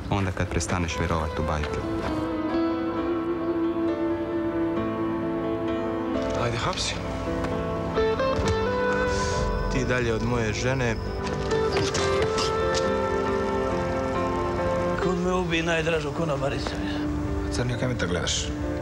onda kad prestaneš vjerovati u bajke. Ajde, hapsi. Ti dalje od moje žene. Kud me ubij najdražu konobaricu. Crnija, kaj me to gledaš?